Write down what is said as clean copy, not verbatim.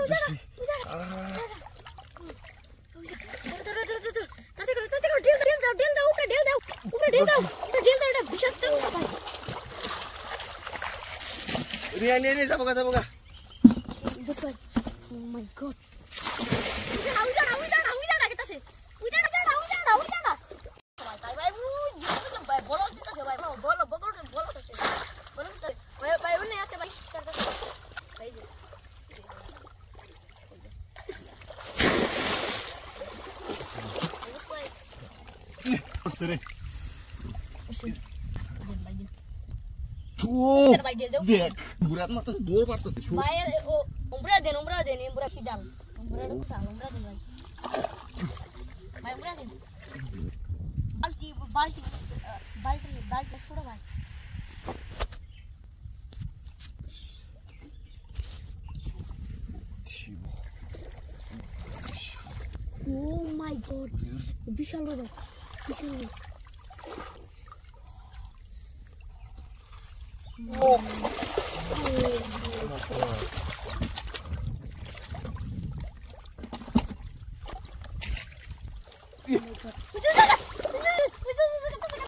Ini sama kata buka. Oh my god. Tuh, biar berat mah terus dua part terus. Bayar, umbra den, umbra sidang. Umbra den. Bayar umbra den. Balti छोड़ो भाई. Oh my god. বিশাল বড়. Oh.